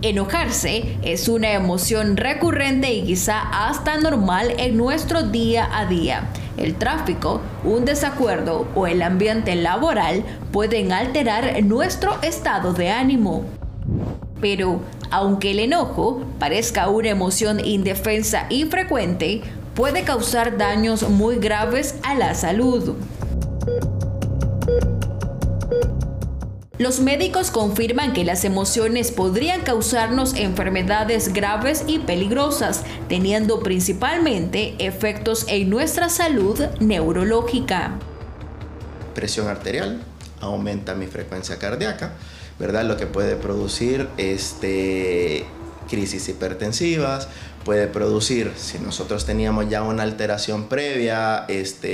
Enojarse es una emoción recurrente y quizá hasta normal en nuestro día a día. El tráfico, un desacuerdo o el ambiente laboral pueden alterar nuestro estado de ánimo. Pero, aunque el enojo parezca una emoción indefensa y frecuente, puede causar daños muy graves a la salud. Los médicos confirman que las emociones podrían causarnos enfermedades graves y peligrosas, teniendo principalmente efectos en nuestra salud neurológica. Presión arterial, aumenta mi frecuencia cardíaca, ¿verdad? Lo que puede producir crisis hipertensivas, puede producir, si nosotros teníamos ya una alteración previa,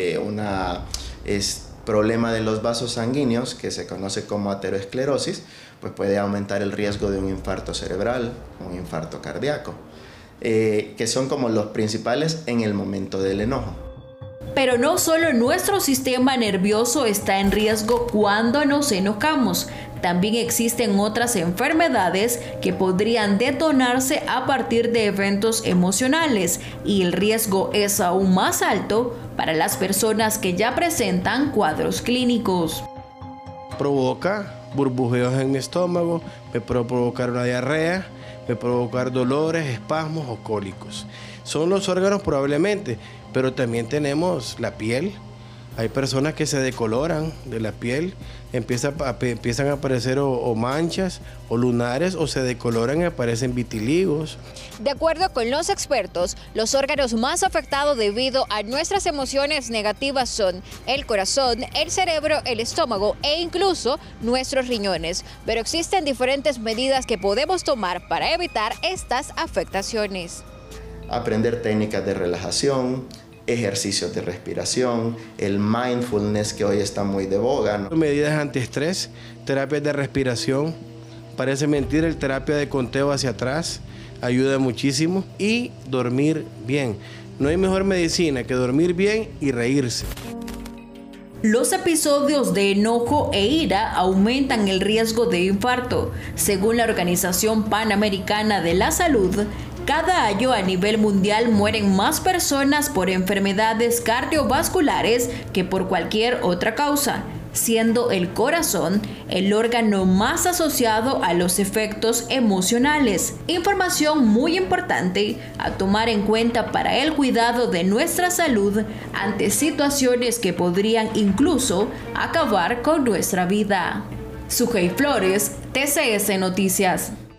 problema de los vasos sanguíneos, que se conoce como aterosclerosis, pues puede aumentar el riesgo de un infarto cerebral, un infarto cardíaco, que son como los principales en el momento del enojo. Pero no solo nuestro sistema nervioso está en riesgo cuando nos enojamos. También existen otras enfermedades que podrían detonarse a partir de eventos emocionales, y el riesgo es aún más alto para las personas que ya presentan cuadros clínicos. Provoca burbujeos en mi estómago, me puede provocar una diarrea, me puede provocar dolores, espasmos o cólicos. Son los órganos probablemente, pero también tenemos la piel. Hay personas que se decoloran de la piel, empiezan a aparecer o manchas o lunares, o se decoloran y aparecen vitiligos. De acuerdo con los expertos, los órganos más afectados debido a nuestras emociones negativas son el corazón, el cerebro, el estómago e incluso nuestros riñones. Pero existen diferentes medidas que podemos tomar para evitar estas afectaciones. Aprender técnicas de relajación, ejercicios de respiración, el mindfulness, que hoy está muy de boga, ¿no? Medidas antiestrés, terapias de respiración, parece mentira, el terapia de conteo hacia atrás ayuda muchísimo, y dormir bien. No hay mejor medicina que dormir bien y reírse. Los episodios de enojo e ira aumentan el riesgo de infarto. Según la Organización Panamericana de la Salud, cada año a nivel mundial mueren más personas por enfermedades cardiovasculares que por cualquier otra causa, siendo el corazón el órgano más asociado a los efectos emocionales. Información muy importante a tomar en cuenta para el cuidado de nuestra salud ante situaciones que podrían incluso acabar con nuestra vida. Sujei Flores, TCS Noticias.